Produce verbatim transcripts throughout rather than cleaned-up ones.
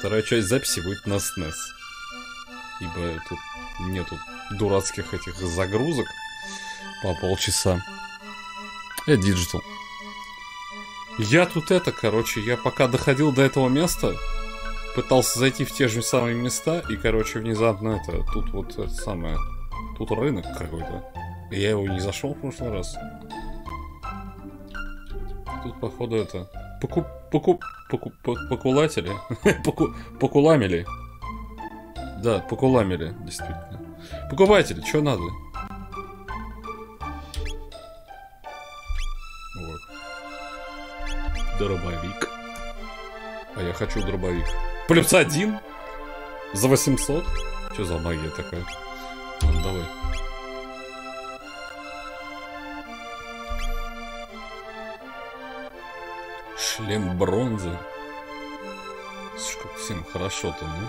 Вторая часть записи будет на снес. Ибо тут нету дурацких этих загрузок по полчаса. Я диджитал. Я тут это, короче, я пока доходил до этого места, пытался зайти в те же самые места, и, короче, внезапно это, тут вот это самое, тут рынок какой-то. И я его не зашел в прошлый раз. Тут, походу, это, покуп, покуп, покуп, покулатели, Поку, покуламели. Да, покуламели, действительно. Покупатели, что надо? Вот. Дробовик. А я хочу дробовик. Плюс один? За восемьсот? Что за магия такая? Ну, давай. Шлем бронзы. Слушай, как всем хорошо-то, ну?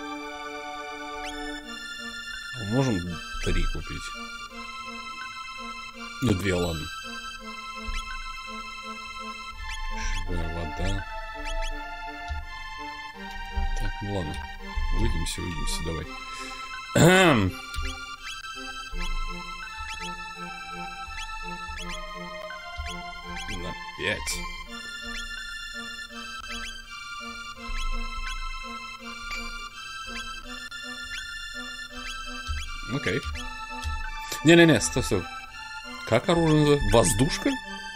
Можем три купить? Ну, две, ладно. Живая вода. Так, ну ладно. Увидимся, увидимся, давай. Ахм. На пять. Окей. Не-не-не, стой, стой. Как оружие называется? Воздушка?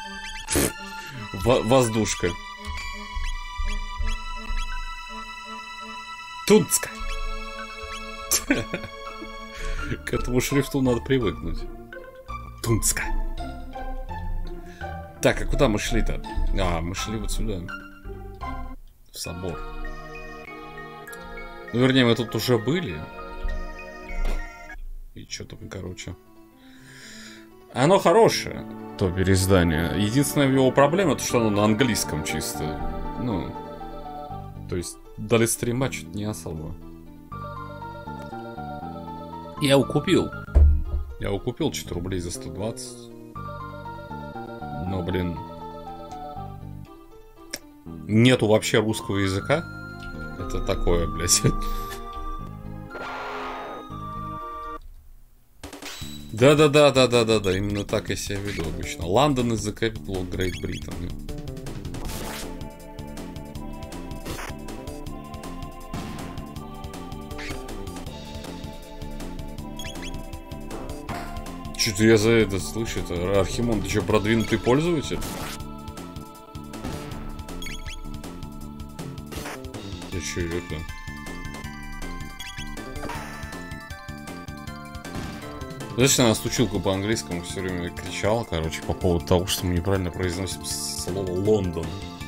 В воздушка. Тунцка. К этому шрифту надо привыкнуть. Тунцка. Так, а куда мы шли-то? А, мы шли вот сюда. В собор. Ну, вернее, мы тут уже были. И что там, короче. Оно хорошее, то переиздание. Единственная его проблема, то что оно на английском чисто. Ну, то есть, дали стрима что-то не особо. Я его купил. Я его купил четыре рублей за сто двадцать. Но, блин, нету вообще русского языка. Это такое, блядь. Да-да-да-да-да-да-да, именно так я себя веду обычно. London is the capital of Great Britain. Что-то я за это слышу, это Архимон, ты что, продвинутый пользователь? Я что, это... Зачем она стучилку по-английскому все время кричала, короче, по поводу того, что мы неправильно произносим слово Лондон.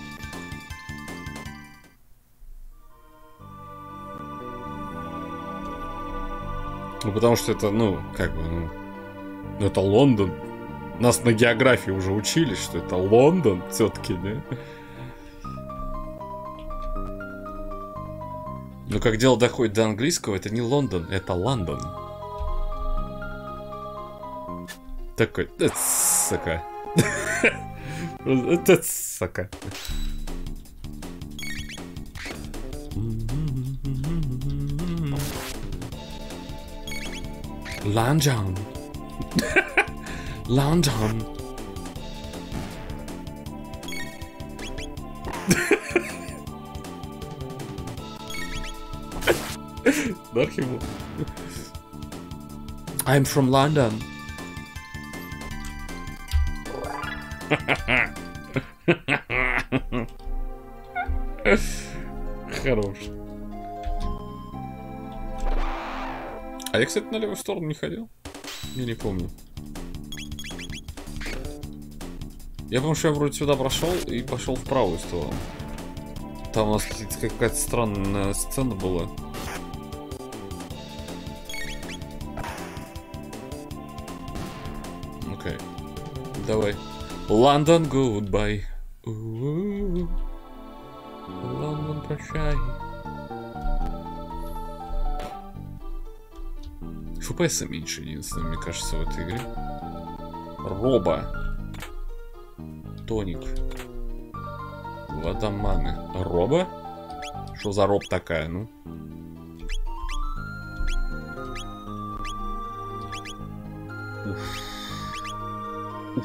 Ну, потому что это, ну, как бы, ну, ну это Лондон. Нас на географии уже учили, что это Лондон все-таки, да? Но как дело доходит до английского, это не Лондон, это Лондон. Такой, это сука. Это сука. Лондон. Лондон. Архимон. I'm from London. Хорош. А я, кстати, на левую сторону не ходил. Я не помню. Я помню, что я вроде сюда прошел и пошел в правую сторону. Там у нас какая-то странная сцена была. Окей. Давай. Лондон, goodbye. Лондон, прощай. эф пи эс меньше, единственное, мне кажется, в этой игре. Роба. Тоник. Вода маны. Роба? Что за роб такая, ну? Уф. Уф.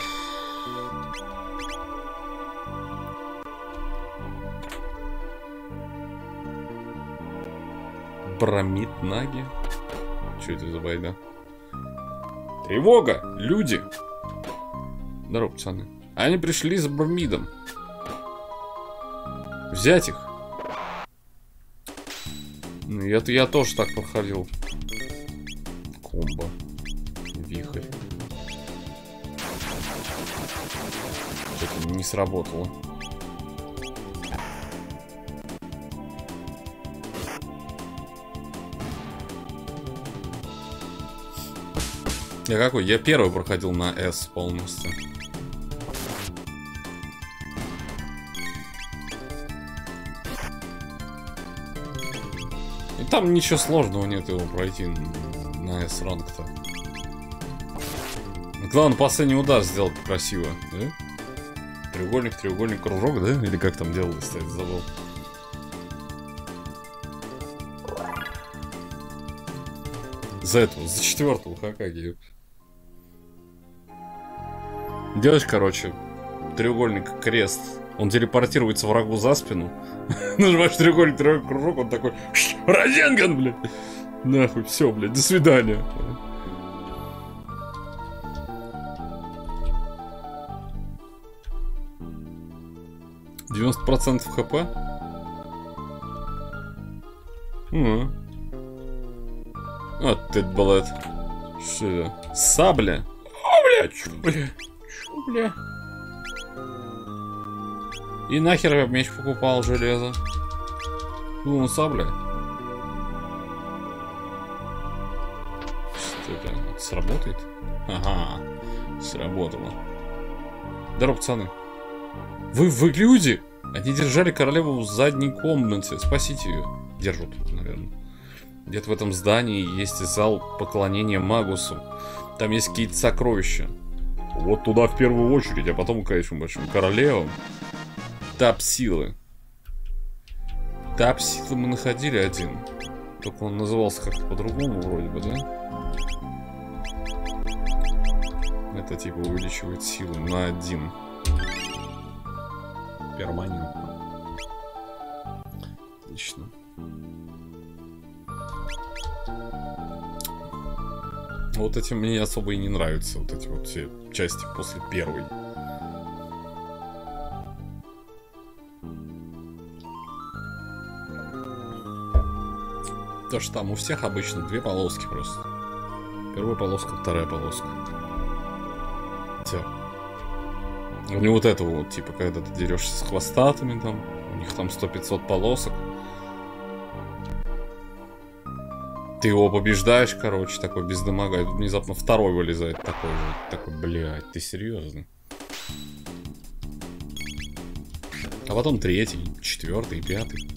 Бромит наги. Что это за байда? Тревога! Люди! Здорово, пацаны. Они пришли за бромидом. Взять их. Ну, я, я тоже так проходил. Комбо. Вихрь. Что-то не сработало. Я какой? Я первый проходил на S полностью. И там ничего сложного нет его пройти на S ранг-то. Главное, последний удар сделать красиво, да? Треугольник, треугольник, кружок, да? Или как там делалось, кстати, забыл. За этого, за четвертого Хокаге. Делаешь, короче, треугольник, крест. Он телепортируется врагу за спину. Нажимаешь треугольник, треугольник, кружок, он такой: Разенган, блядь! Нахуй, все, блядь, до свидания. девяносто процентов хп? Угу. Вот ты, блядь. Что это? Сабля? О, бля, чё, бля? Чё, бля? И нахер я меч покупал, железо? Ну, сабля. Что это? Сработает? Ага, сработало. Здорово, пацаны. Вы, вы люди! Они держали королеву в задней комнате. Спасите ее. Держат, наверное. Где-то в этом здании есть зал поклонения Магусу. Там есть какие-то сокровища. Вот туда в первую очередь, а потом, конечно, большим королевам. Тап силы. Тап силы мы находили один. Только он назывался как-то по-другому вроде бы, да? Это типа увеличивает силу на один. Перманентно. Отлично. Вот эти мне особо и не нравятся. Вот эти вот все части после первой. То, что там у всех обычно две полоски просто. Первая полоска, вторая полоска. Все. Не вот это вот, типа, когда ты дерешься с хвостатыми там. У них там сто-пятьсот полосок. Ты его побеждаешь, короче, такой без дамага. И внезапно второй вылезает такой же. Такой, блядь, ты серьезно? А потом третий, четвертый, пятый.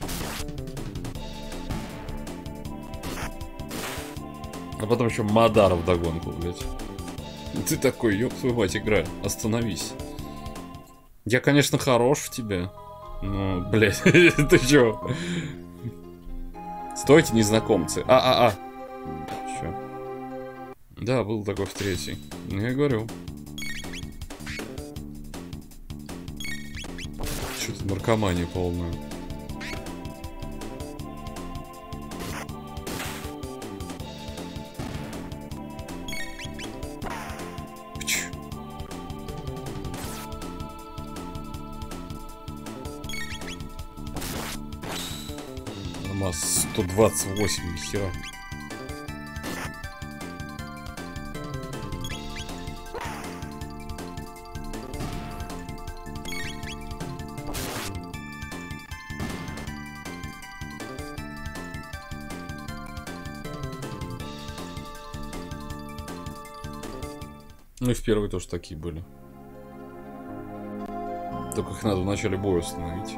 А потом еще Мадар вдогонку, блядь. Ты такой, ёб твою мать, игра, остановись. Я, конечно, хорош в тебе. Но, блядь, ты чё? Стойте, незнакомцы. А-а-а. Чё? Да, был такой в третьей. Ну, я говорю. Что-то наркомания полная. сто двадцать восемь, нихера. Ну и в первой тоже такие были. Только их надо в начале боя установить.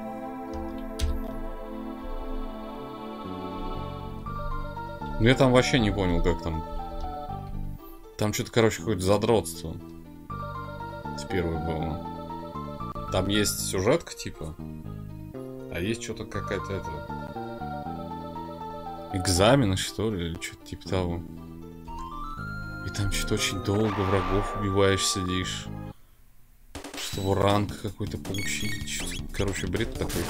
Ну я там вообще не понял, как там. Там что-то, короче, какое-то задротство. С первой было. Там есть сюжетка, типа. А есть что-то какая-то это... экзамены, что ли, или что-то типа того. И там что-то очень долго врагов убиваешь, сидишь. Чтобы ранг какой-то получить. Короче, бред такой.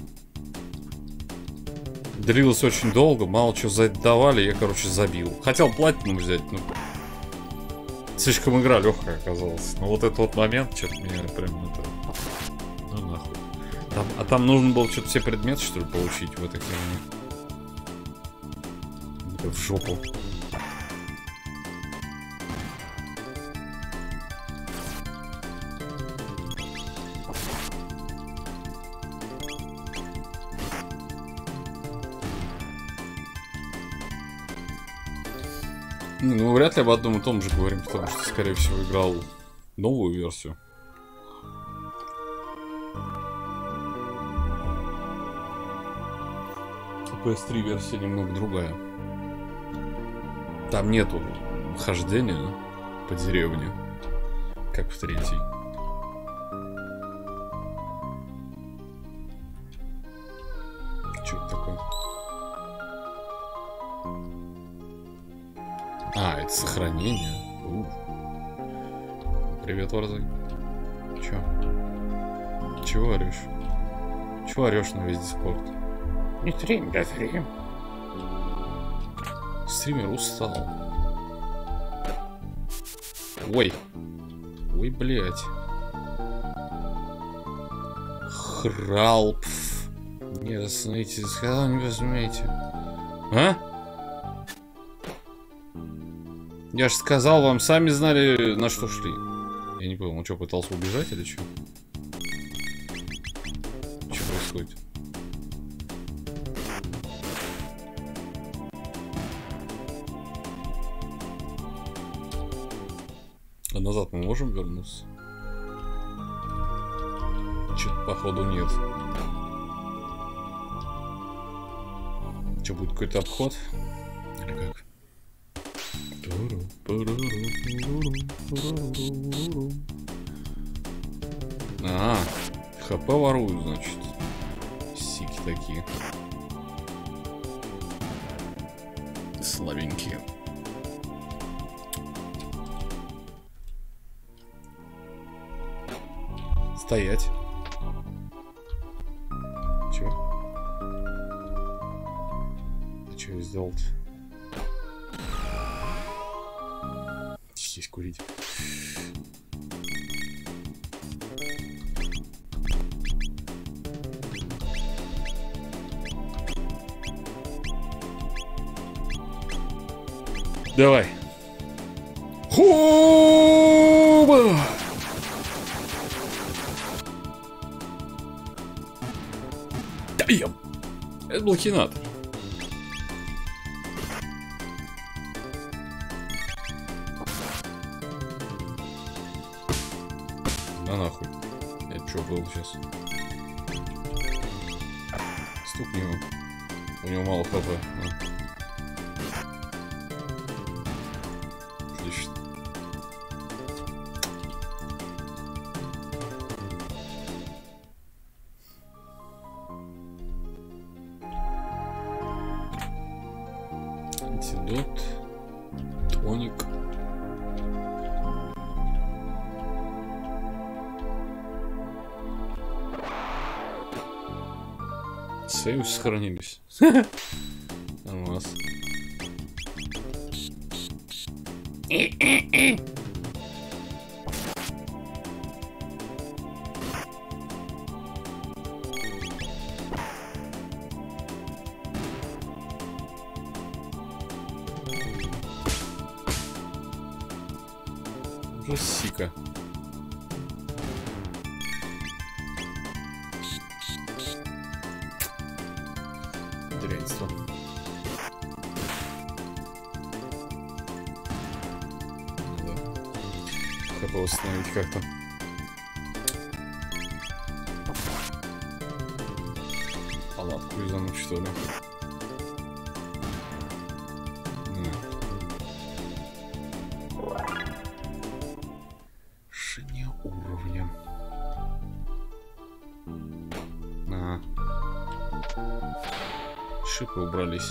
Длилось очень долго, мало чего задавали, я, короче, забил. Хотел платину взять, но... Слишком игра легкая оказалась. Но вот этот вот момент, что-то меня прям это... Ну нахуй. Там, а там нужно было что-то все предметы, что ли, получить в этой херне. В жопу. Ну, вряд ли об одном и том же говорим, потому что, скорее всего, играл новую версию. пи эс три версия немного другая. Там нету хождения по деревне, как в третьей. Что это такое? А, это сохранение. У. Привет, Варзай. Чё? Чего орешь? Чего орешь на весь Дискорд? Не стрим, да стрим. Стример устал. Ой. Ой, блядь. Хралпф. Не остановите, сказал, не возьмете. А? Я же сказал вам, сами знали, на что шли. Я не понял, он что, пытался убежать или что? Что происходит? А назад мы можем вернуться? Что-то походу нет. Что, будет какой-то обход? Или как? А, хп воруют, значит. Сики такие. Слабенькие. Стоять. Чё? А чё я сделал-то? Здесь курить. Давай. Хуба! Даем! Это был хинатор. Да нахуй. Это что было сейчас? Стукни его. У него мало хп. А. Отлично. Антидот. Тоник. Сейвы сохранились. Нормас. Уже сика. Дрянство. Да. Как его восстановить как-то? Палатку изануть, что ли? Шине уровня. А. Шипы убрались.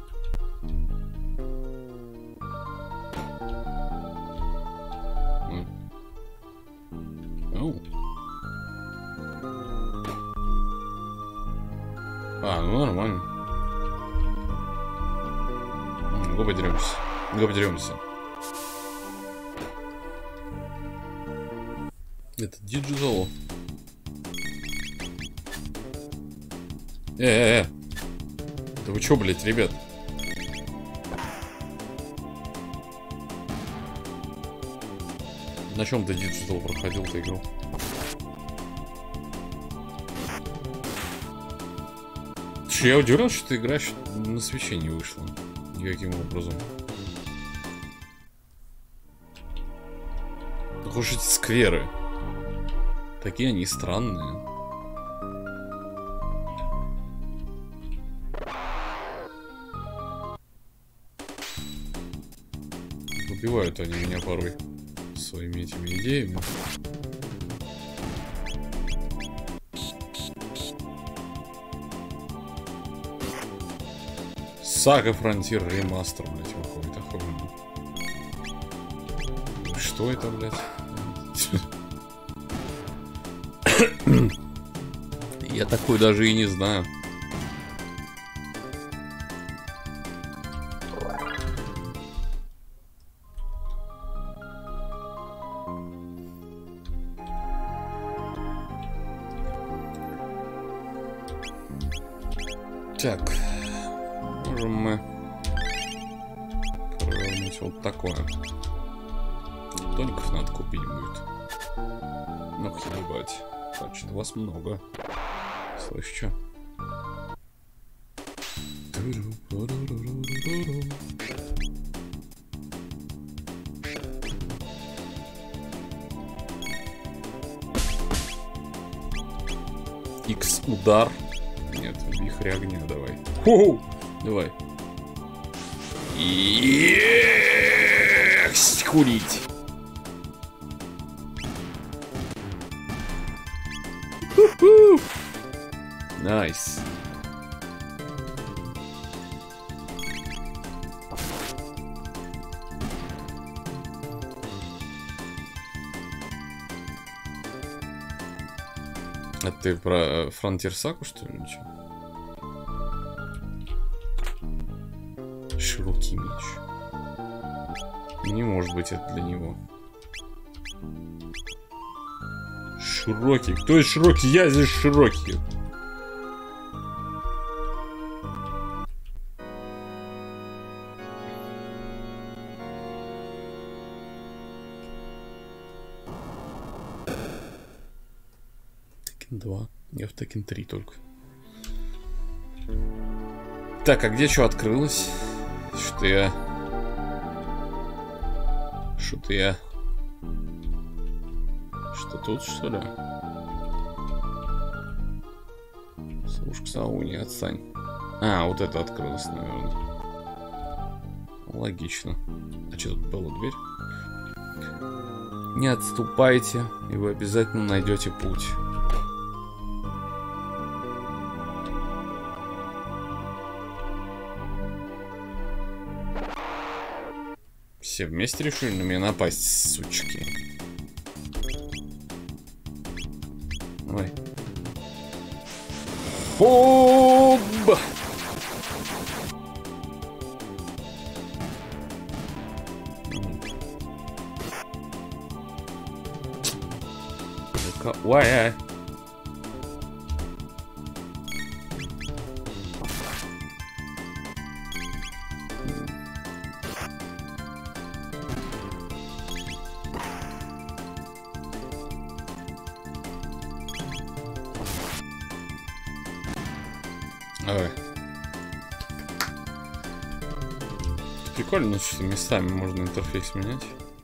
Оу. А, ну нормально. Го подеремся. Го подеремся. Это диджитал. Э-э-э. Да вы чё, блядь, ребят? На чем ты диджитал проходил ты игру? Че, я удивлен, что ты играешь на свече не вышла. Никаким образом. Ну, хоть эти скверы. Такие они странные. Убивают они меня порой своими этими идеями. Сага Фронтир ремастер, блять, выходит охуенно. Что это, блять? Я такой даже и не знаю. Так, можем мы провернуть вот такое. Тоников надо купить будет. Ну, хилибать. Значит, вас много. Слышь, чё? Икс удар. Нет, вихрь огня давай. Ху-ху! Давай. Есть! Курить. Ху-ху! Найс. А ты про Фронтир Саку, что ли, ничего? Широкий меч. Не может быть это для него. Широкий. Кто из широкий? Я здесь широкий. Текен два. Я в Текен три только. Так, а где что открылось? Что-то я... Что-то я... Что тут, что ли? Слушай, Сау, не отстань. А, вот это открылось, наверное. Логично. А что тут была дверь? Не отступайте, и вы обязательно найдете путь. Все вместе решили на меня напасть, сучки. Давай. Хоп! Ой, Ой. Прикольно, что местами можно интерфейс менять.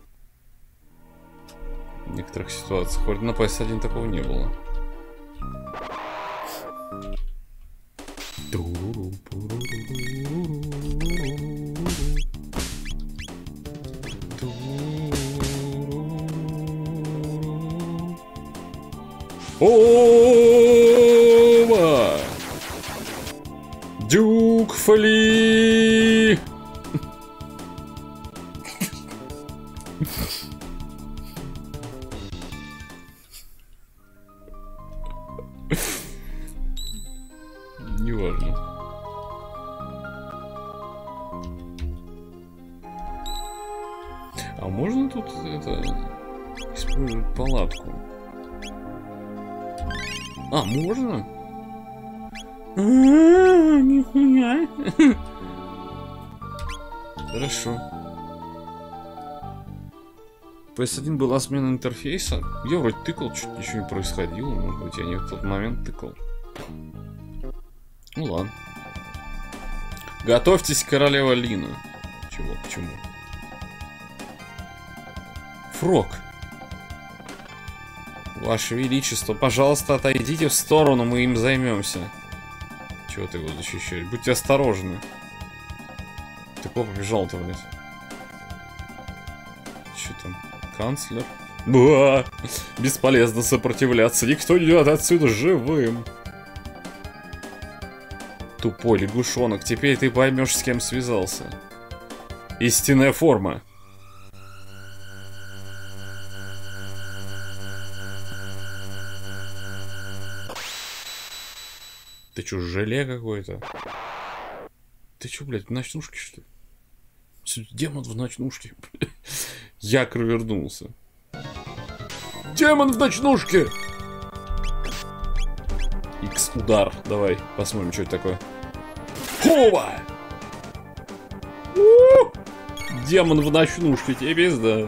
В некоторых ситуациях. Хоть на пи эс один такого не было. Ома! Дю! Лук, фли! Неважно. А можно тут это использовать палатку? А, можно? А-а-а, нихуя. Хорошо. пи эс один была смена интерфейса. Я вроде тыкал, чуть ничего не происходило. Может быть, я не в тот момент тыкал. Ну ладно. Готовьтесь, королева Лина. Чего, к чему? Фрог. Ваше Величество, пожалуйста, отойдите в сторону, мы им займемся. Чего ты его защищаешь? Будьте осторожны. Ты куда побежал-то, блядь? Че там? Канцлер? Ба! Бесполезно сопротивляться. Никто не идет отсюда живым. Тупой лягушонок. Теперь ты поймешь, с кем связался. Истинная форма. Ты чё, желе какой-то? Ты чё, блядь, в ночнушке, что ли? Демон в ночнушке. Я вернулся. Демон в ночнушке! Икс удар. Давай, посмотрим, что это такое. Хова! У-у-у! Демон в ночнушке, тебе пизда.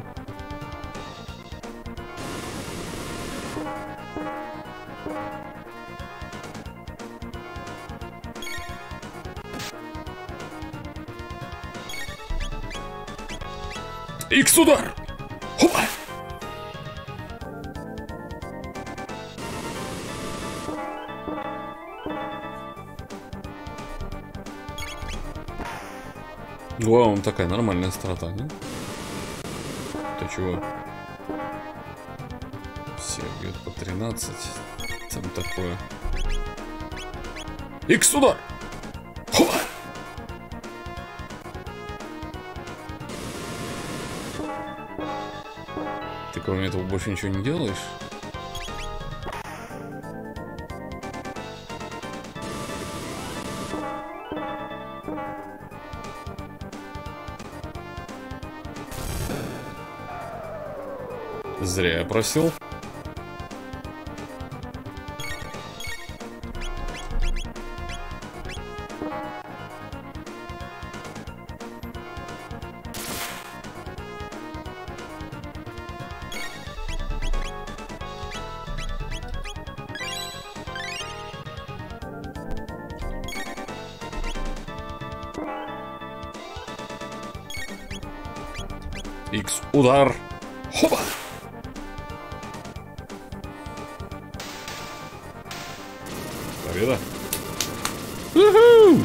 Икс-удар! Хопа! Вау, он такая нормальная страта, да? Ты чего? Все бьют по тринадцать. Там такое. Икс-удар! Хопа! Ты кроме этого больше ничего не делаешь? Зря я просил. Икс удар. Хопа! Победа. У-ху!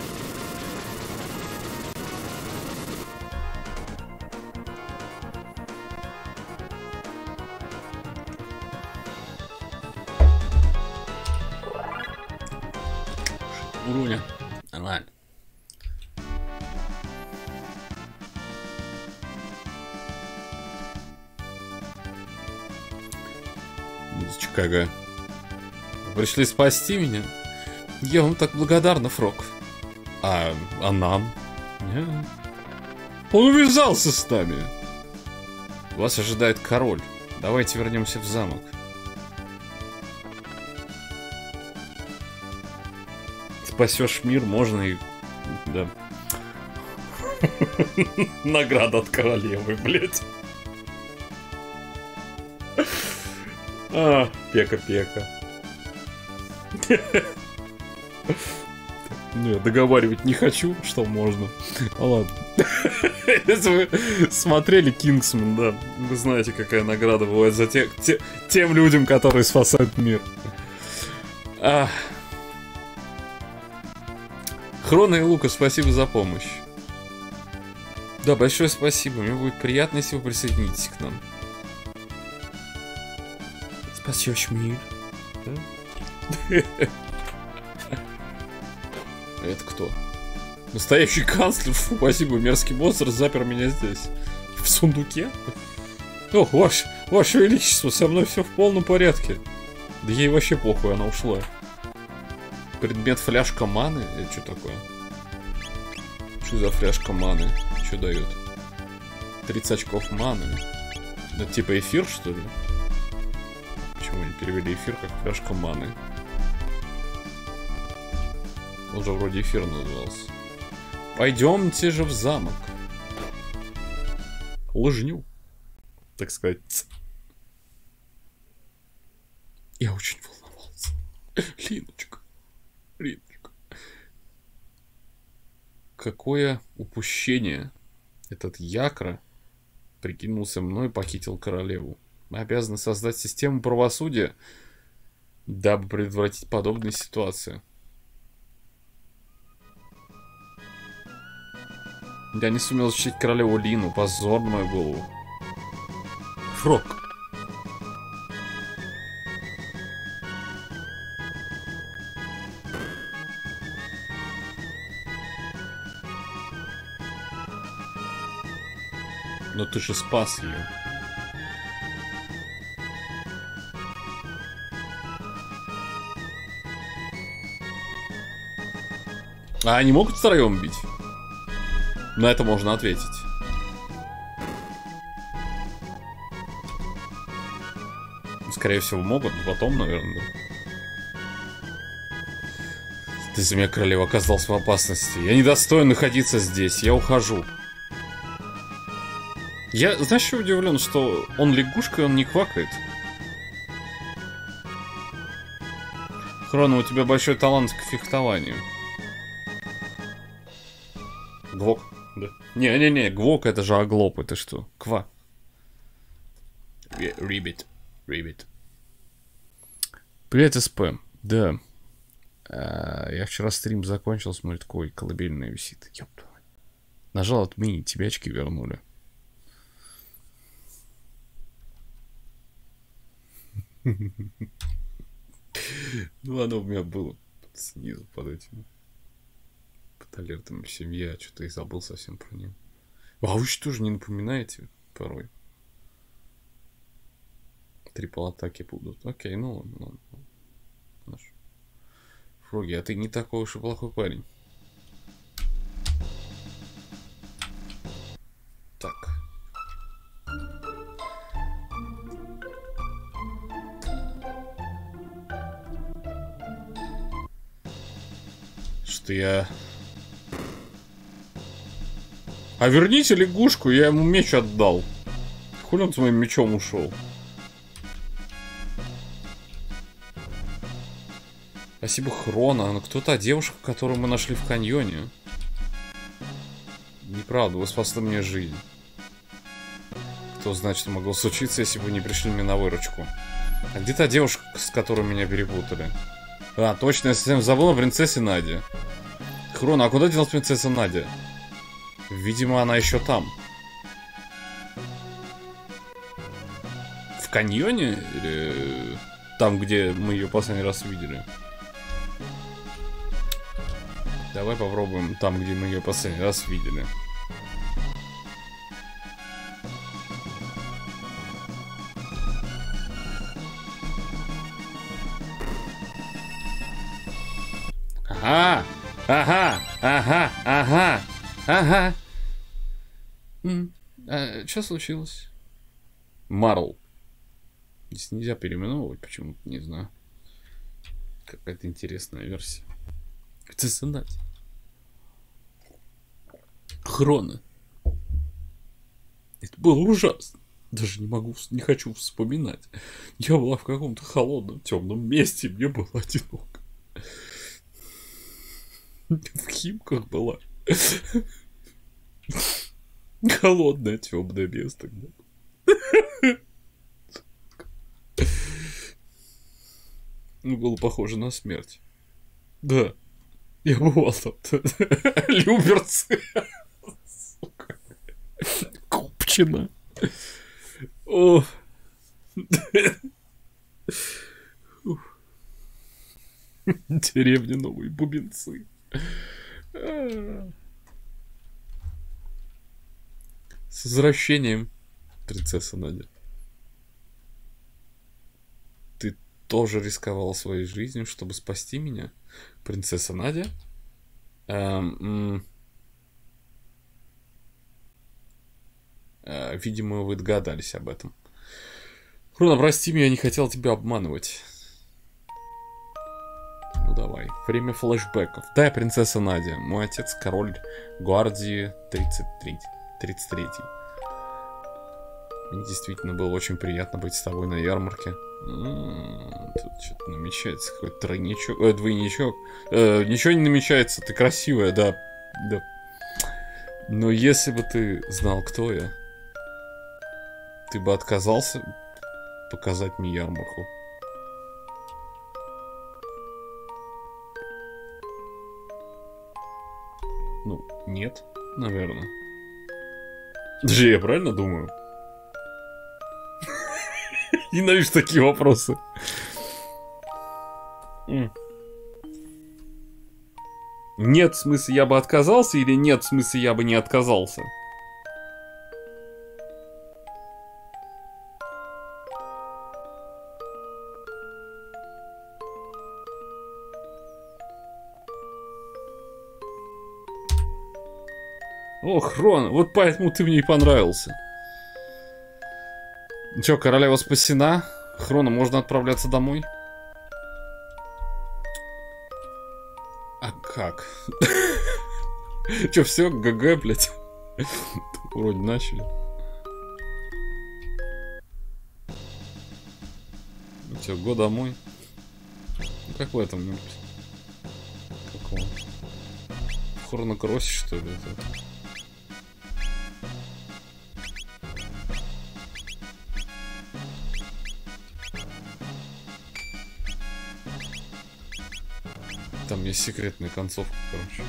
Уровня. Нормально. Музычка какая. Пришли спасти меня? Я вам так благодарна, Фрог. А, а нам? Нет. Он увязался с нами. Вас ожидает король. Давайте вернемся в замок. Спасешь мир, можно и... Да. Награда от королевы, блядь. А, пека-пека. Ну, я договаривать не хочу, что можно. А ладно. Если вы смотрели Кингсман, да, вы знаете, какая награда бывает за те, те, тем людям, которые спасают мир. А. Хрона и Лука, спасибо за помощь. Да, большое спасибо. Мне будет приятно, если вы присоединитесь к нам. Спасешь мир. Да? Это кто? Настоящий канцлер. Фу, спасибо, мерзкий монстр запер меня здесь. В сундуке? Ох, ваше, ваше величество, со мной все в полном порядке. Да ей вообще похуй, она ушла. Предмет фляжка маны? Это что такое? Что за фляжка маны? Что дает? тридцать очков маны. Это типа эфир, что ли? Почему они перевели эфир как фляжка маны? Он же вроде эфир назывался. Пойдемте же в замок. Лыжню, так сказать. Я очень волновался. Линочка. Линочка. Какое упущение. Этот Якра прикинулся мной и похитил королеву. Мы обязаны создать систему правосудия, дабы предотвратить подобные ситуации. Я не сумел защитить королеву Лину. Позор на мою голову. Фрог. Но ты же спас ее. А они могут втроем бить? На это можно ответить. Скорее всего, могут, но потом, наверное. Ты за меня, королева, оказался в опасности. Я недостоин находиться здесь. Я ухожу. Я, знаешь, что удивлен, что он лягушка, и он не квакает. Хрона, у тебя большой талант к фехтованию. Гвок. Да. Не-не-не, Гвок это же оглоп, это что? Ква. Рибит. Рибит. Привет, СП. Да. А, я вчера стрим закончил, смотрит, такой колыбельная висит. Ёпта. Нажал отменить, тебе очки вернули. Ну, оно у меня было снизу под этим. Под алертом семья, что-то и забыл совсем про нее. А вы что же не напоминаете порой? Трипл атаки будут. Окей, ну ладно, ладно. Хорошо. Фроги, а ты не такой уж и плохой парень. Так. Что я... А верните лягушку, я ему меч отдал. Хули он с моим мечом ушел? Спасибо, Хрона. Но кто та девушка, которую мы нашли в каньоне? Неправда, вы спасли мне жизнь. Кто знает, что могло случиться, если бы вы не пришли мне на выручку. А где та девушка, с которой меня перепутали? А, точно, я совсем забыл о принцессе Наде. Хрона, а куда делась принцесса Надя? Видимо, она еще там. В каньоне? Или там, где мы ее последний раз видели? Давай попробуем там, где мы ее последний раз видели. Ага, ага, ага, ага, ага. М а, что случилось? Марл. Здесь нельзя переименовывать почему-то, не знаю. Какая-то интересная версия. Хотя знать. Хрона. Это было ужасно. Даже не могу, не хочу вспоминать. Я была в каком-то холодном, темном месте, мне было одиноко. В Химках была. Холодное, темное место. Ну, было похоже на смерть. Да. Я бывал там. Люберцы. Купчина. О. Деревня Новые Бубенцы. С возвращением, принцесса Надя. Ты тоже рисковала своей жизнью, чтобы спасти меня, принцесса Надя? Эм, э, видимо, вы догадались об этом. Хрона, прости меня, я не хотел тебя обманывать. Ну давай. Время флешбеков. Да, я принцесса Надя. Мой отец король гвардии тридцать третий. Мне действительно было очень приятно быть с тобой на ярмарке. М-м, тут что-то намечается. Какой-то тройничок. Э, двойничок. Э, ничего не намечается. Ты красивая, да. Да. Но если бы ты знал, кто я, ты бы отказался показать мне ярмарку. Ну, нет, наверное. Даже я правильно думаю? Ненавижу такие вопросы. Нет, в смысле, я бы отказался, или нет, в смысле, я бы не отказался? Ох, Рон, вот поэтому ты мне и понравился. Чё, королева спасена? Хрона, можно отправляться домой? А как? Чё, все, ГГ, блядь? Вроде начали. Ну чё, го домой? Ну как в этом? Какого? В Хронокроссе, что ли? Это? Там есть секретная концовка, короче.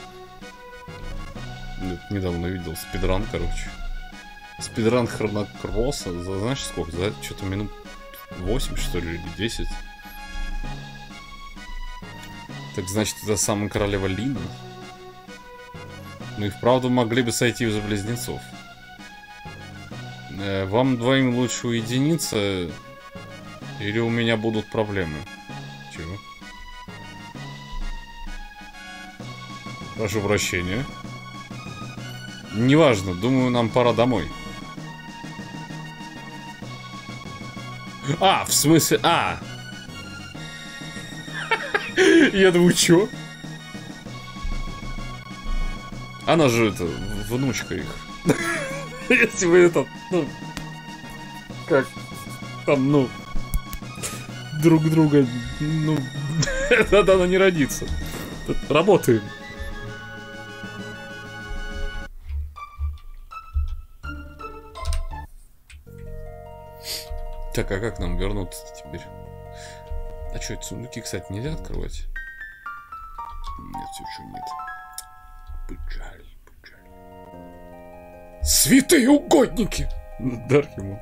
Недавно видел спидран, короче. Спидран Хронокросса, за, знаешь сколько? За что-то минут восемь, что ли, или десять. Так значит, это самая королева Лина. Ну и вправду могли бы сойти за близнецов. Э, вам двоим лучше уединиться, или у меня будут проблемы. Чего? Прошу прощения. Неважно, думаю, нам пора домой. А, в смысле, а! Я думаю, чё? Она же, это, внучка их. Если вы это, ну... Как? Там, ну... Друг друга, ну... Тогда она не родится. Работаем. Так, а как нам вернуться теперь? А что, это сундуки, кстати, нельзя открывать? Нет, все еще нет. Печаль, печаль. Святые угодники! Дархимон.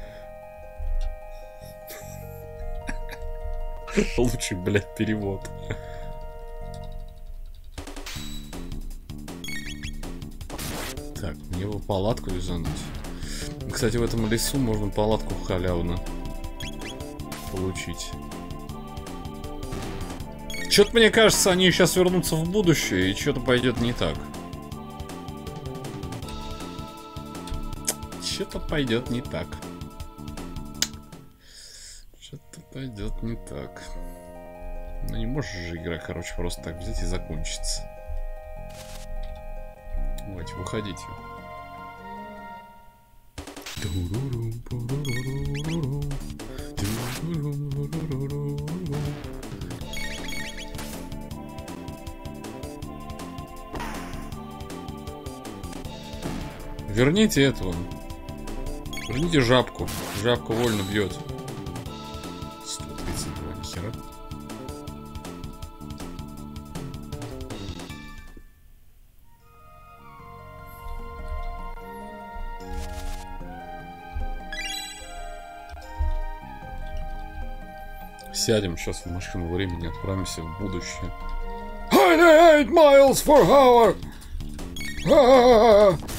Лучший, блядь, перевод. Так, мне бы палатку вязануть. Кстати, в этом лесу можно палатку халявно получить. Что-то мне кажется, они сейчас вернутся в будущее, и что-то пойдет не так. Что-то пойдет не так. Что-то пойдет не так. Ну не можешь же игра, короче, просто так взять и закончиться. Давайте, выходите. Верните этого. Верните жабку. Жабка вольно бьет. сто тридцать два, нихера. Сядем сейчас в машину времени, отправимся в будущее. twenty-eight miles per hour. А-а-а.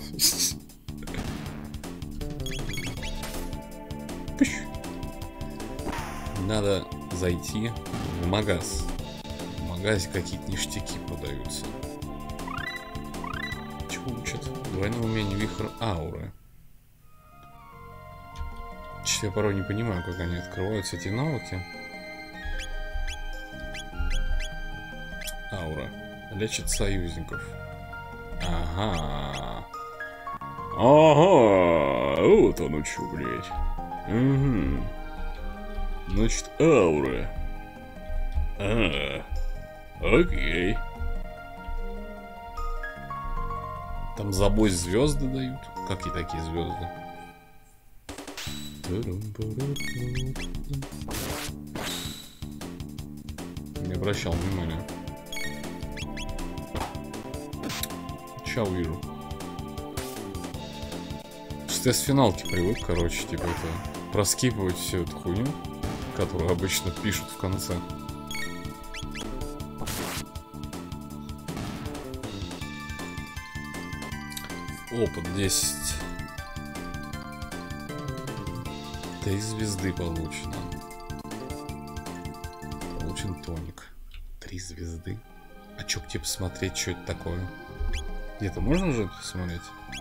Надо зайти в магаз. В магазе какие-то ништяки продаются. Чего учат? Двойное умение вихрь ауры. Я порой не понимаю, как они открываются, эти навыки. Аура. Лечит союзников. Ага. Ага. Вот оно что, блядь. Угу. Значит, аура. А, окей. Там за бой звезды дают. Какие такие звезды? Не обращал внимания. Чау, вижу. Что я с финалки привык, короче, типа это проскипывать всю эту хуйню, которую обычно пишут в конце. Опыт десять. Три звезды получено. Получен тоник. Три звезды. А чё, где посмотреть, что это такое? Где-то можно же посмотреть?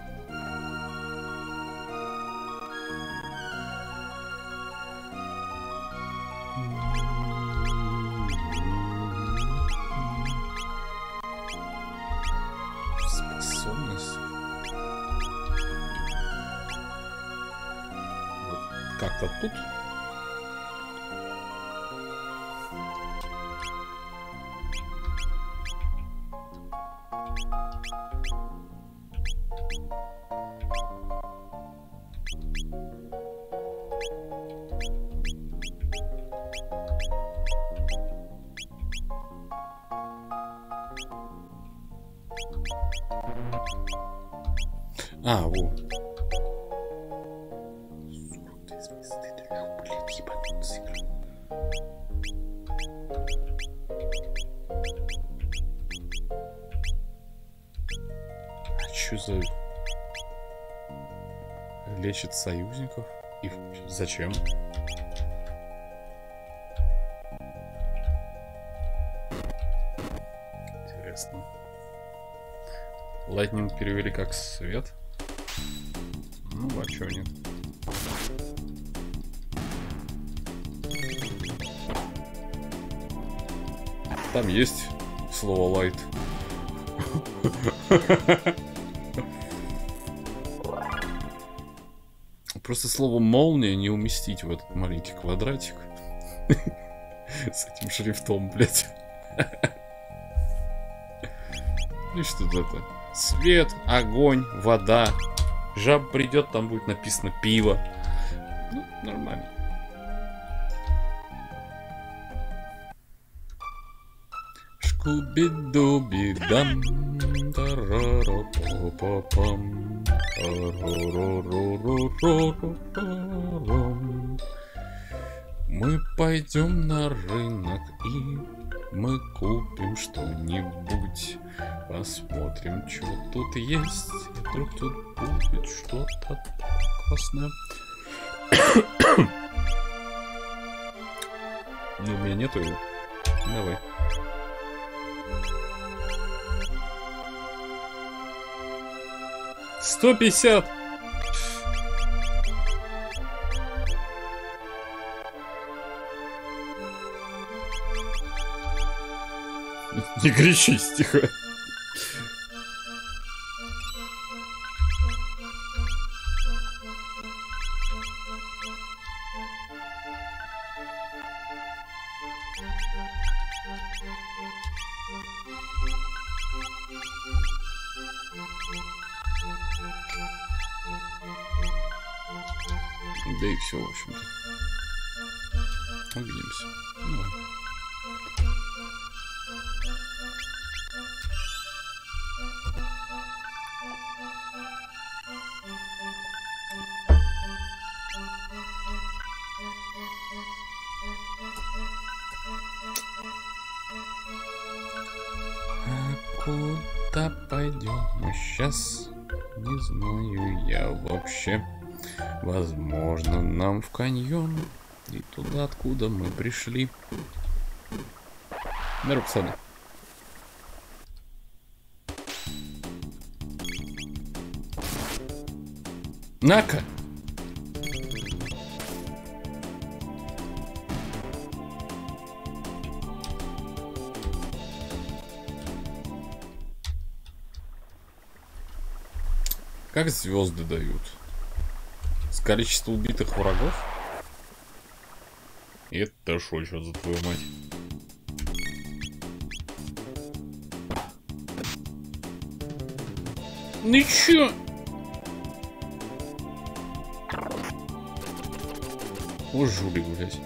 Способность. Вот как-то тут. А, во. А чё за... Лечит союзников? И зачем? Интересно. Lightning перевели как свет. Ну, а чё нет? Там есть слово light. Просто слово молния не уместить в этот маленький квадратик. С этим шрифтом, блядь. И что это? Свет, огонь, вода. Жаб придет, там будет написано пиво. Ну, нормально. Шкуби-дуби-дам, тарара-па-па-пам, тарара-ра-ра-ра-ра-ра-рам. Мы пойдем на рынок и мы купим что-нибудь. Посмотрим, что тут есть. Вдруг тут будет что-то классное. Ну, у меня нету его. Давай. сто пятьдесят. Не кричись, тихо. Да и все, в общем-то. Увидимся. Ну. Куда пойдем мы сейчас? Не знаю я вообще. Возможно, нам в каньон. И туда, откуда мы пришли. Здорово, пацаны. На-ка! Как звезды дают? С количества убитых врагов? Это шо еще за твою мать? Ничего! О, жулик, блядь.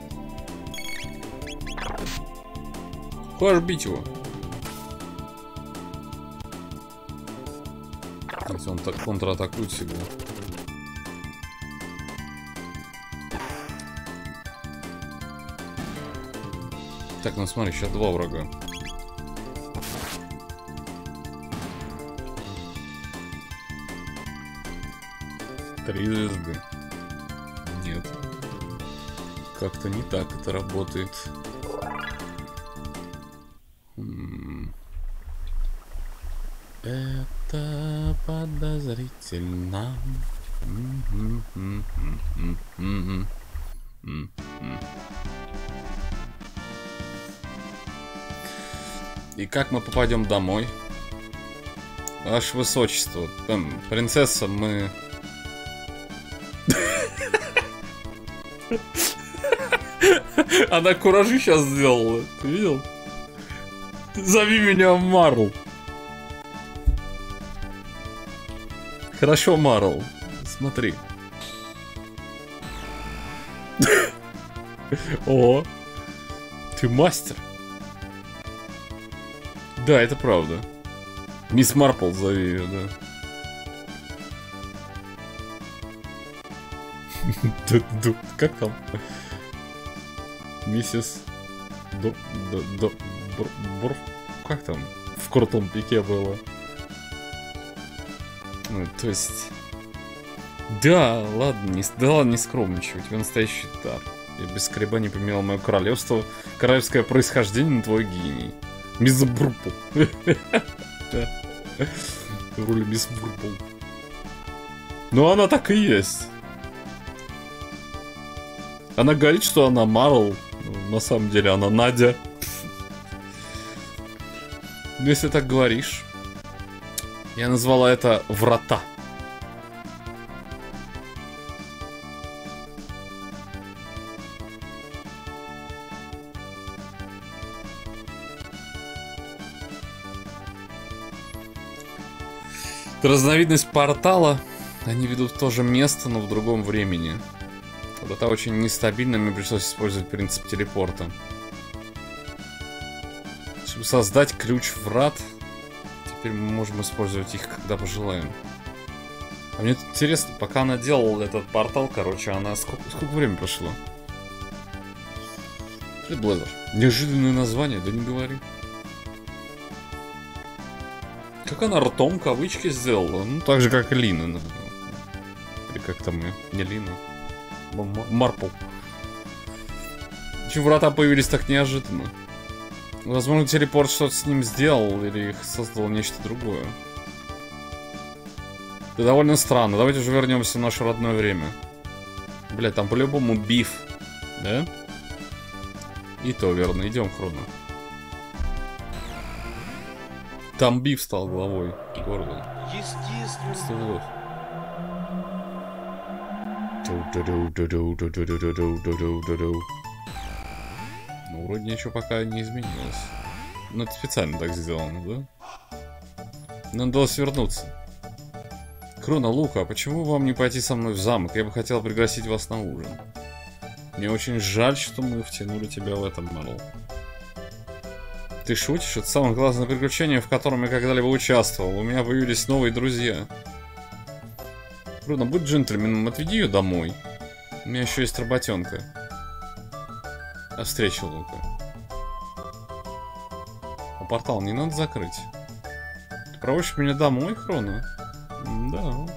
Хочешь бить его? Если он так контратакует всегда. Так, ну смотри, сейчас два врага. Три звезды. Нет. Как-то не так это работает. М-м. Это подозрительно. И как мы попадем домой? Ваше Высочество, там, принцесса, мы... Она куражи сейчас сделала. Ты видел? Зови меня Марл. Хорошо, Марл. Смотри. О, ты мастер. Да, это правда. Мисс Марпл зови ее, да. Как там? Миссис... До... До... До... Бор... Бор... Как там? В крутом пике было. Ну, то есть... Да, ладно, не, да ладно, не скромничай, у тебя настоящий дар. Я без колебаний поменял мое королевство, королевское происхождение на твой гений. Мисс Брупл. Роль мисс Брупл. Ну, она так и есть. Она говорит, что она Марл. На самом деле она Надя. Ну, если так говоришь. Я назвала это врата. Это разновидность портала. Они ведут в то же место, но в другом времени. Врата очень нестабильно, мне пришлось использовать принцип телепорта. Чтобы создать ключ врат, теперь мы можем использовать их, когда пожелаем. А мне тут интересно, пока она делала этот портал, короче, она сколько, сколько времени прошло? Блэзер. Неожиданное название, да не говори. Как она ртом кавычки сделала? Ну, так же, как и Лина, например. Или как там ее? Не Лина. Марпл. Чего врата появились так неожиданно? Возможно, телепорт что-то с ним сделал, или их создал нечто другое. Это довольно странно. Давайте уже вернемся в наше родное время. Бля, там по-любому биф. Да? И то верно. Идем, Хроно. Там биф стал главой города. Естественно. Ну, вроде ничего пока не изменилось. Но это специально так сделано, да? Нам удалось вернуться. Хроно, Лука, а почему вам не пойти со мной в замок? Я бы хотел пригласить вас на ужин. Мне очень жаль, что мы втянули тебя в этом, Марл. Ты шутишь? Это самое главное приключение, в котором я когда-либо участвовал. У меня появились новые друзья. Хроно, будь джентльменом, отведи ее домой. У меня еще есть работенка. А встреча, Лука. А портал не надо закрыть? Проводишь меня домой, Хрона? Да.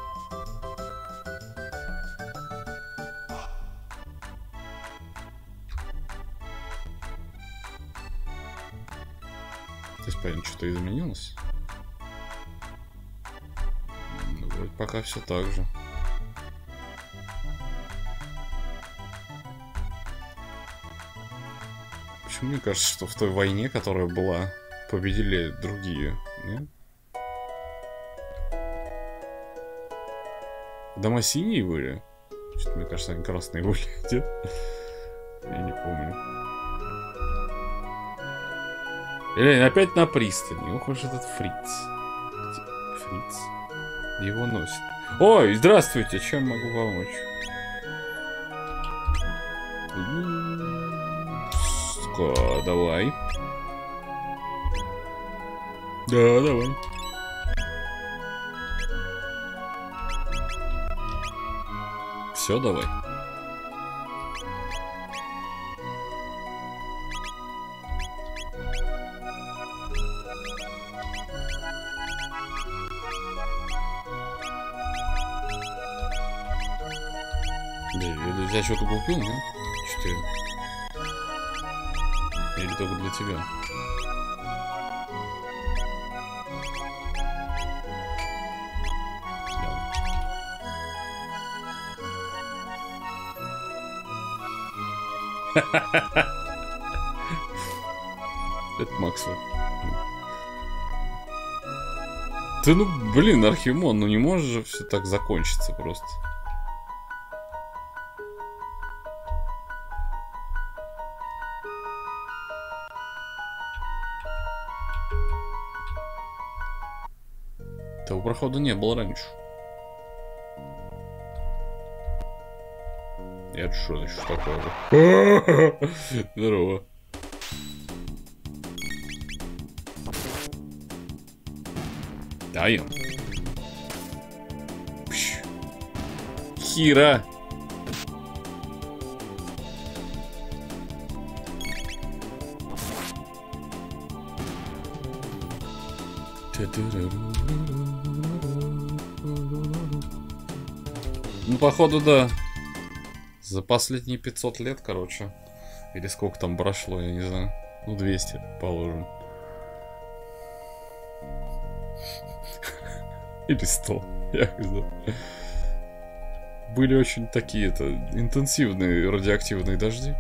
То есть, понятно, что-то изменилось? Ну, вроде пока все так же. Почему мне кажется, что в той войне, которая была, победили другие, нет? Дома синие были? Что-то, мне кажется, они красные были. Нет? Я не помню. Или опять на пристани. Ох уж этот фриц. Фриц. Его носит. Ой, здравствуйте, чем могу помочь? Ска, давай. Да, давай. Все, давай. Да, я для тебя что-то купил, да? Четыре. Или только для тебя? Это Максвелл. Ты, ну, блин, Архимон, ну не может же все так закончиться просто. Того прохода не было раньше. Это что, что такое? Здорово. Даем. Хира. Ну, походу, да. За последние пятьсот лет, короче. Или сколько там прошло, я не знаю. Ну, двести, положим. Или сто, я не знаю. Были очень такие-то интенсивные радиоактивные дожди.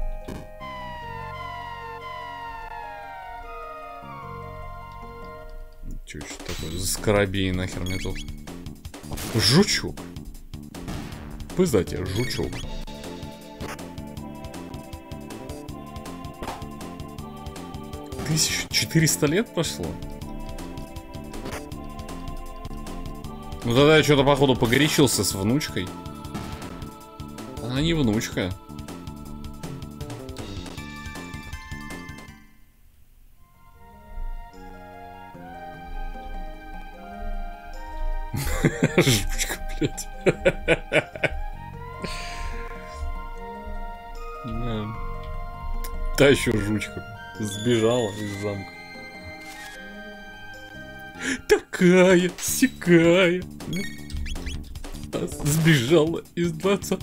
Че еще такое? За скоробей нахер мне тут. Жучок. Пыздайте, жучок. тысяча четыреста лет прошло? Ну тогда я что-то походу погорячился с внучкой. Она не внучка. Жучка, блядь. Та еще жучка. Сбежала из замка. Такая, сякая. Сбежала из дворца.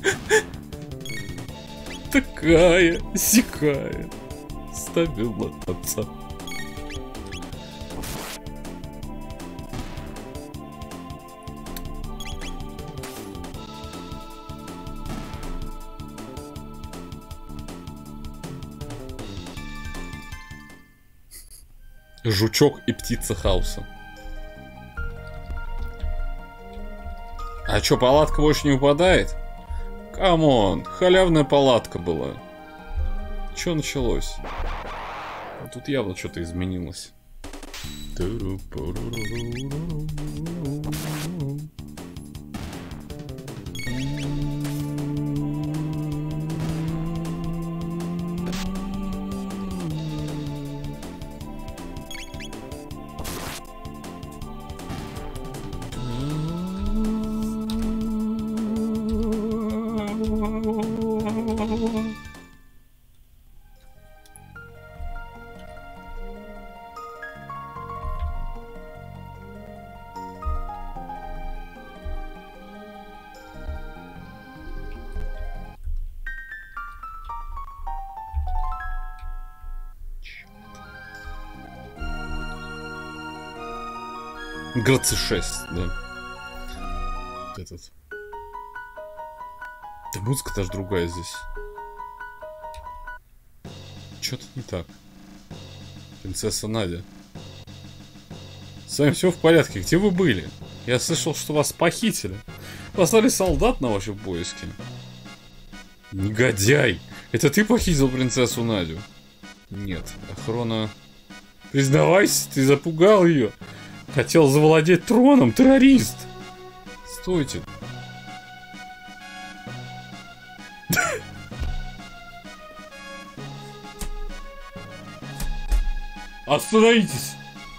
Такая, сякая. Ставила отца. Жучок и птица хаоса. А чё, палатка больше не упадает? Камон, халявная палатка была. Чё началось? Тут явно что-то изменилось. Граци шесть, да. Этот. Да музыка даже другая здесь. Что-то не так. Принцесса Надя. С вами все в порядке. Где вы были? Я слышал, что вас похитили. Послали солдат на ваши поиски. Негодяй! Это ты похитил принцессу Надю? Нет, охрана... Признавайся, ты запугал ее. Хотел завладеть троном, террорист. Стойте. Остановитесь.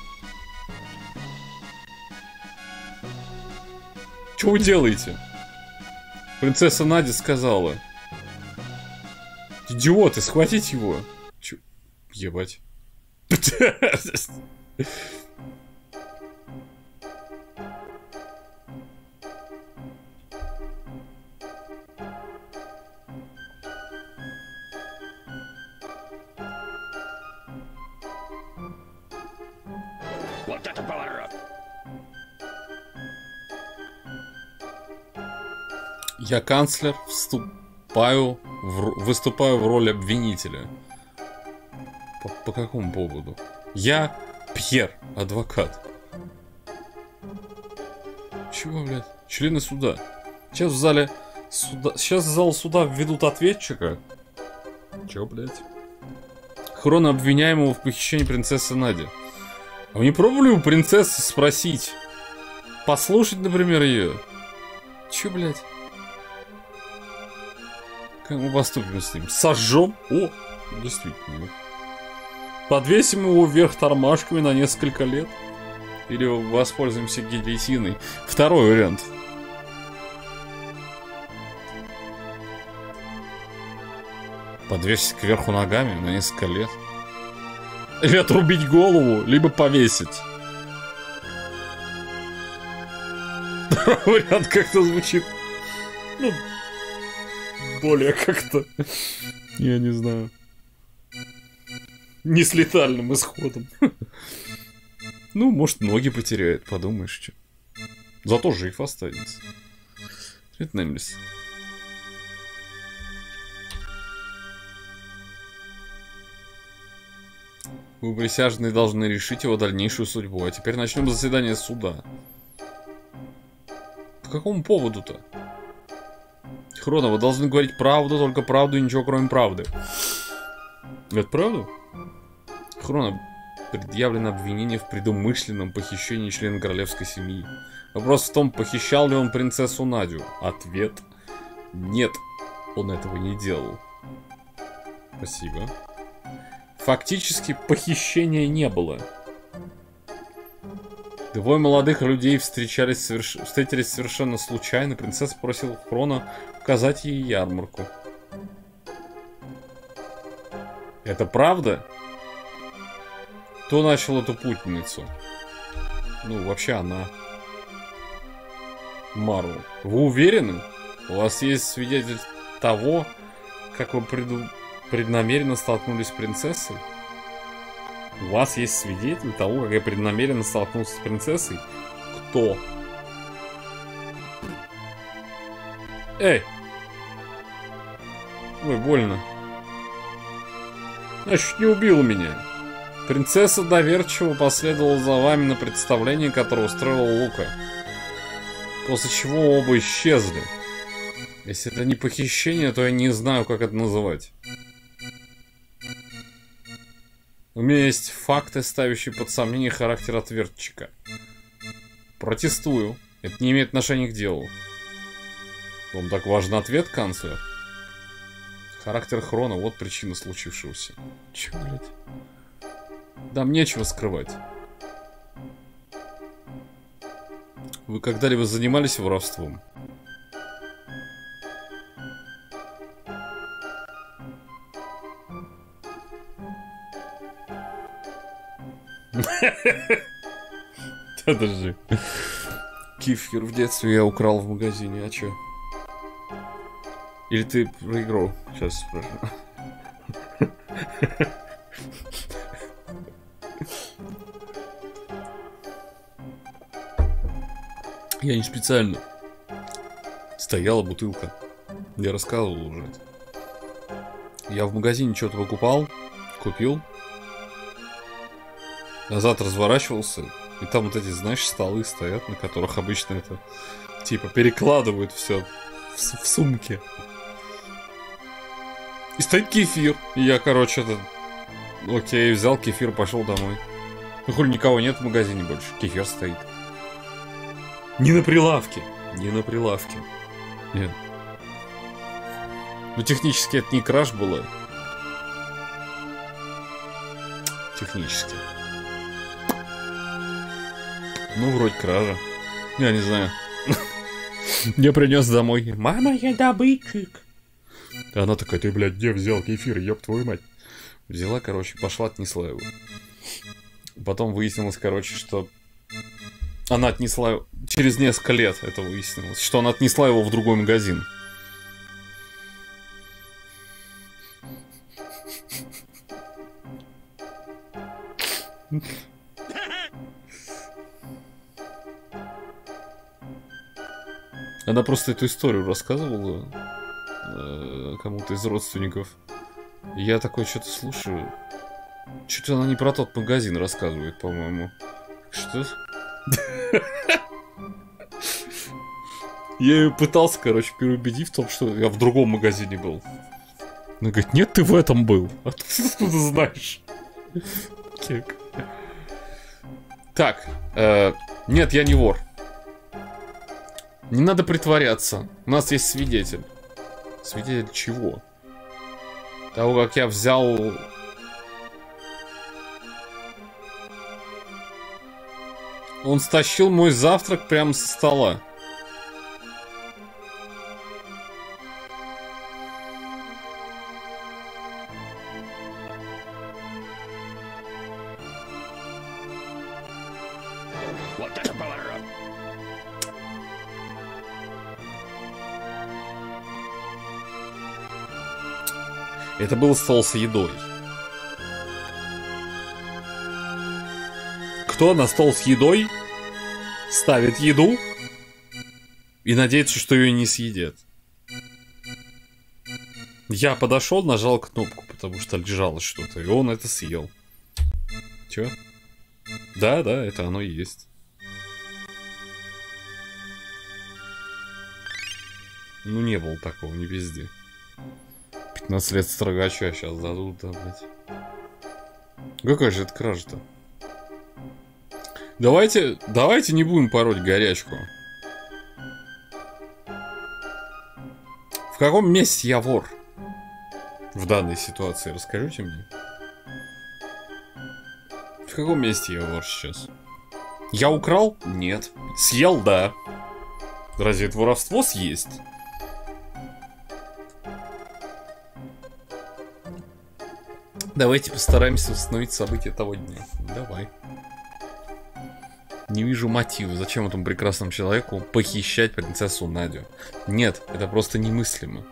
Что вы делаете? Принцесса Надя сказала. Идиоты, схватить его. Чё? Ебать. Вот это поворот! Я канцлер, вступаю в, выступаю в роли обвинителя. По, по какому поводу? Я Пьер, адвокат. Чего, блядь? Члены суда. Сейчас в зале суда... Сейчас в зал суда введут ответчика. Чё, блядь? Хрона обвиняемого в похищении принцессы Нади. А вы не пробовали у принцессы спросить? Послушать, например, ее? Чё, блядь? Как мы поступим с ним? Сожжем? О, действительно. Подвесим его вверх тормашками на несколько лет? Или воспользуемся гильотиной? Второй вариант. Подвесить кверху ногами на несколько лет? Или отрубить голову, либо повесить. Второй вариант как-то звучит... Ну, более как-то... Я не знаю. Не с летальным исходом. Ну, может, ноги потеряет, подумаешь, что. Зато жив останется. Это Немлис. Вы, присяжные, должны решить его дальнейшую судьбу. А теперь начнем заседание суда. По какому поводу-то? Хрона, вы должны говорить правду, только правду и ничего кроме правды. Это правда? Хрона, предъявлено обвинение в предумышленном похищении члена королевской семьи. Вопрос в том, похищал ли он принцессу Надю. Ответ: нет, он этого не делал. Спасибо. Фактически похищения не было. Двое молодых людей встречались соверш... встретились совершенно случайно. Принцесса просила Хрона показать ей ярмарку. Это правда? Кто начал эту путаницу? Ну, вообще она. Мару. Вы уверены? У вас есть свидетель того, как вы преду... преднамеренно столкнулись с принцессой? У вас есть свидетель того, как я преднамеренно столкнулся с принцессой? Кто? Эй! Ой, больно. Значит, не убил меня. Принцесса доверчиво последовала за вами на представление, которое устроила Лука. После чего оба исчезли. Если это не похищение, то я не знаю, как это называть. У меня есть факты, ставящие под сомнение характер ответчика. Протестую. Это не имеет отношения к делу. Вам так важен ответ, канцлер? Характер Хрона, вот причина случившегося. Чё, блядь? Нам нечего скрывать. Вы когда-либо занимались воровством? Подожди. Кефир в детстве я украл в магазине, а чё? Или ты проиграл? Сейчас спрашиваю. Я не специально. Стояла бутылка. Я рассказывал уже. Я в магазине что-то покупал, купил. Назад разворачивался. И там вот эти, знаешь, столы стоят, на которых обычно это типа перекладывают все в, в сумке. И стоит кефир. И я, короче, это... Окей, взял кефир, пошел домой. Ну, хули никого нет в магазине больше. Кефир стоит. Не на прилавке. Не на прилавке. Нет. Ну, технически это не краж было. Технически. Ну, вроде кража. Я не знаю. Я принес домой. Мама, я добытчик. Она такая, ты, блядь, где взял кефир, ёб твою мать. Взяла, короче, пошла, отнесла его. Потом выяснилось, короче, что... Она отнесла... Через несколько лет это выяснилось, что она отнесла его в другой магазин. Она просто эту историю рассказывала э, кому-то из родственников. И я такой что-то слушаю. Что-то она не про тот магазин рассказывает, по-моему. Что? Я ее пытался, короче, переубедить в том, что я в другом магазине был. Она говорит, нет, ты в этом был. А ты откуда знаешь? Кек. Так, э, нет, я не вор. Не надо притворяться. У нас есть свидетель. Свидетель чего? Того, как я взял... Он стащил мой завтрак прямо со стола. Вот это поворот! Это был стол с едой. Кто на стол с едой ставит еду и надеется, что ее не съедят? Я подошел, нажал кнопку, потому что лежало что-то, и он это съел. Чё? Да, да, это оно и есть. Ну, не было такого, не везде. пятнадцать лет строгача сейчас дадут, да, блядь. Какая же это кража-то? Давайте, давайте не будем пороть горячку. В каком месте я вор? В данной ситуации расскажите мне. В каком месте я вор сейчас? Я украл? Нет. Съел? Да. Разве это воровство съесть? Давайте постараемся восстановить события того дня. Давай. Не вижу мотива. Зачем этому прекрасному человеку похищать принцессу Надю? Нет, это просто немыслимо.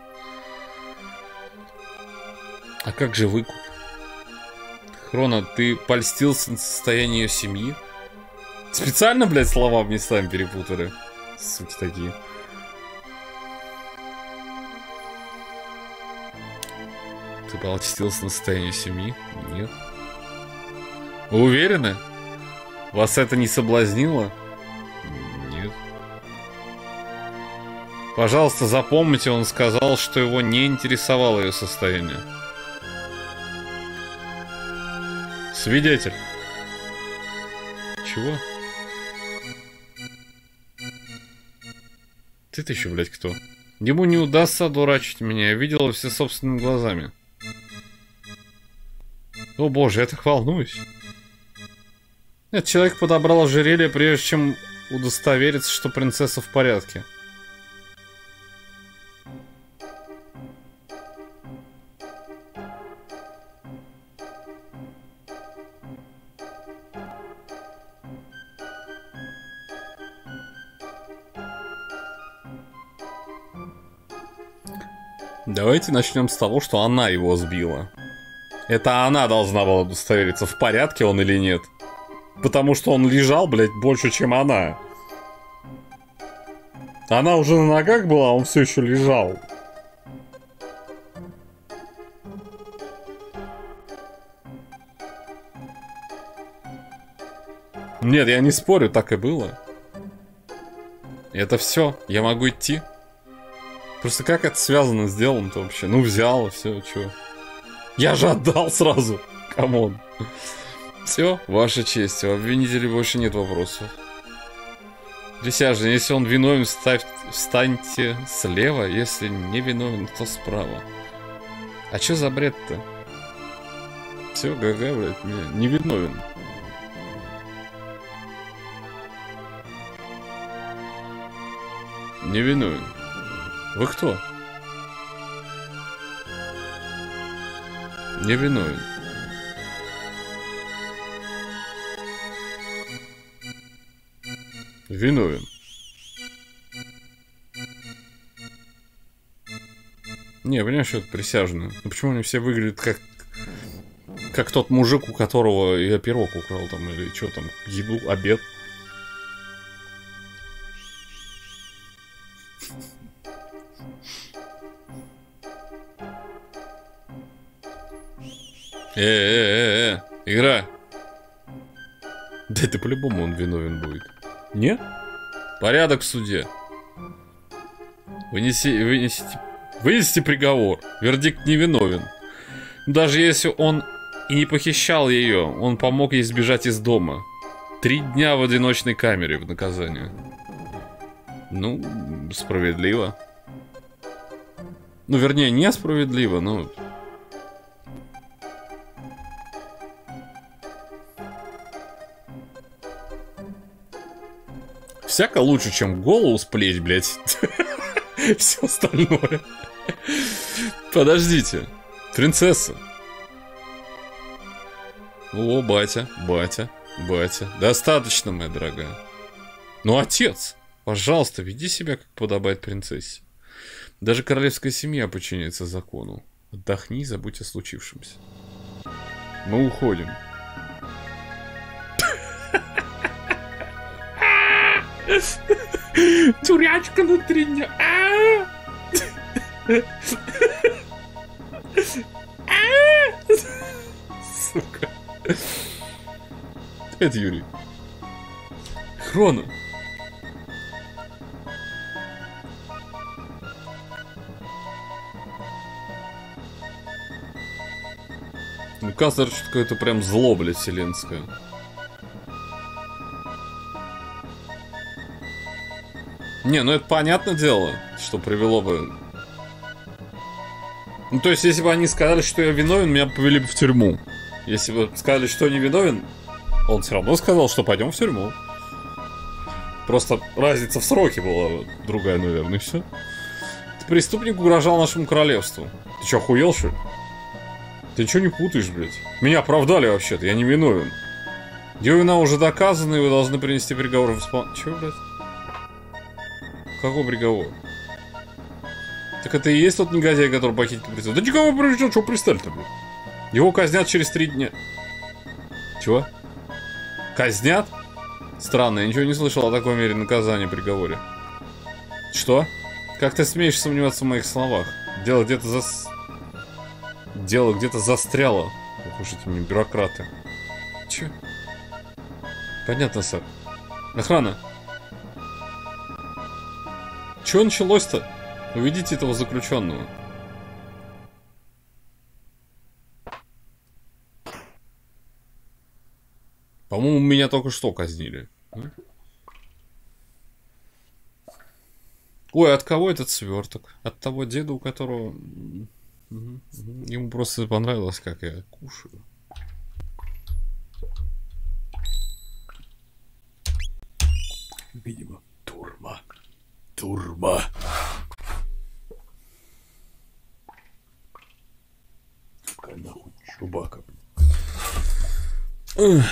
А как же выкуп? Хрона, ты польстился на состояние ее семьи? Специально, блядь, слова местами перепутали. Суки такие. Ты польстился на состояние семьи? Нет. Вы уверены? Вас это не соблазнило? Нет. Пожалуйста, запомните, он сказал, что его не интересовало ее состояние. Свидетель. Чего? Ты-то еще, блядь, кто? Ему не удастся одурачить меня, я видела все собственными глазами. О боже, я так волнуюсь. Этот человек подобрал ожерелье, прежде чем удостовериться, что принцесса в порядке. Давайте начнем с того, что она его сбила. Это она должна была удостовериться, в порядке он или нет. Потому что он лежал, блядь, больше, чем она. Она уже на ногах была, а он все еще лежал. Нет, я не спорю, так и было. Это все, я могу идти. Просто как это связано с делом-то вообще? Ну, взял, и все, чё. Я же отдал сразу. Камон. Все, ваша честь, у обвинителя больше нет вопросов. Присяжные, если он виновен, вставь, встаньте слева, если не виновен, то справа. А чё за бред-то? Все, ГГ, блядь, не, не виновен. Не виновен. Вы кто? Не виновен. Виновен. Не, понимаешь, что это присяжные. Ну почему они все выглядят как... Как тот мужик, у которого я пирог украл там, или что там, еду, обед. Э-э-э-э, игра. Да это по-любому он виновен будет. Нет? Порядок в суде. Вынеси, вынесите, вынесите приговор. Вердикт невиновен. Даже если он и не похищал ее, он помог ей сбежать из дома. Три дня в одиночной камере в наказание. Ну, справедливо. Ну, вернее, несправедливо, но... Всяко лучше, чем голову сплечь, блядь. Все остальное. Подождите. Принцесса. О, батя, батя, батя. Достаточно, моя дорогая. Ну, отец, пожалуйста, веди себя, как подобает принцессе. Даже королевская семья подчиняется закону. Отдохни и забудь о случившемся. Мы уходим. Тюрячка на три дня. Сука. Это Юрий. Хрона. Ну, кажется, что какое-то прям зло, блядь, вселенское. Не, ну это понятное дело, что привело бы... Ну, то есть, если бы они сказали, что я виновен, меня повели бы в тюрьму. Если бы сказали, что я не виновен, он все равно сказал, что пойдем в тюрьму. Просто разница в сроке была другая, наверное, и все. Преступник угрожал нашему королевству. Ты что, охуел, что ли? Ты ничего не путаешь, блядь. Меня оправдали вообще-то, я не виновен. Ее вина уже доказана, и вы должны принести приговор в исполнение. Чего, блядь? Какой приговор? Так это и есть тот негодяй, который похитил принцессу. Да никого не привлечет, что пристали-то, блядь. Его казнят через три дня. Чего? Казнят? Странно, я ничего не слышал о такой мере наказания в приговоре. Что? Как ты смеешь сомневаться в моих словах? Дело где-то зас... Дело где-то застряло. Ох уж эти мне бюрократы. Че? Понятно, сэр. Охрана. Чего началось-то? Уведите этого заключенного. По-моему, меня только что казнили. Ой, от кого этот сверток? От того деда, у которого... Угу, угу. Ему просто понравилось, как я кушаю. Видимо, турма. Турма. Какая нахуй чубака, блин.